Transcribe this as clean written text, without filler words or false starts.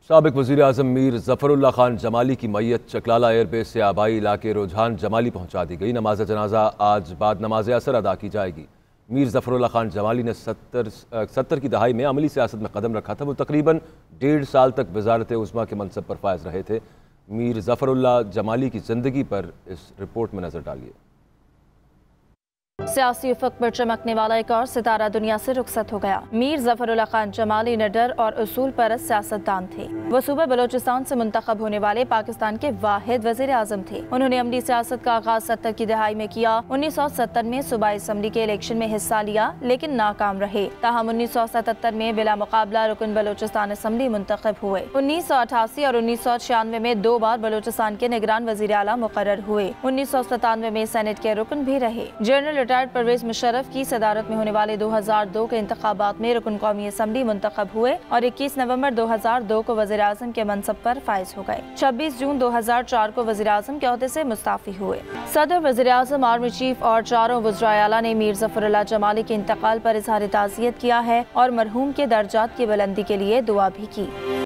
साबिक वज़ीर-ए-आज़म मीर ज़फ़रुल्लाह जमाली की मैयत चकलाला एयरबेस से आबाई इलाके रुझान जमाली पहुँचा दी गई। नमाज जनाजा आज बाद नमाज असर अदा की जाएगी। मीर ज़फ़रुल्लाह जमाली ने 70 की दहाई में अमली सियासत में कदम रखा था। वो तकरीबन 1.5 साल तक वज़ारत उज़्मा के मनसब पर फायज रहे थे। मीर ज़फ़रुल्लाह जमाली की ज़िंदगी पर इस रिपोर्ट में नज़र डालिए। सियासी उफ़क़ पर चमकने वाला एक और सितारा दुनिया से रुखसत हो गया। मीर ज़फ़रुल्लाह जमाली निडर और उसूल परस्त सियासतदान थे। वो सूबा बलोचिस्तान से मुंतखब होने वाले पाकिस्तान के वाहिद वज़ीर आज़म थे। उन्होंने अमली सियासत का आगाज 70 की दहाई में किया। 1970 में सूबाई असम्बली के इलेक्शन में हिस्सा लिया लेकिन नाकाम रहे। ताहम 1977 में बिला मुकाबला रुकन बलोचिस्तान असम्बली मुंतखब हुए। 1988 और 1996 में 2 बार बलोचिस्तान के निगरान वज़ीर आला मुकर्रर हुए। 1997 में सेनेट के रुकन भी रहे। जनरल रिटायर्ड परवेज मुशर्रफ की सदारत में होने वाले 2002 के इंतखाबात में रुकन कौमी असम्बली मुंतखब हुए और 21 नवंबर 2002 को वज़ीर आज़म के मनसब पर फाइज हो गए। 26 जून 2004 को वज़ीर आज़म के ओहदे से मुस्ताफ़ी हुए। सदर, वज़ीर आज़म, आर्मी चीफ और चारों वज़राए आला ने मीर ज़फ़रुल्लाह जमाली के इंतकाल पर इज़हार ताज़ियत किया है और मरहूम के दर्जात की बुलंदी के लिए दुआ भी की।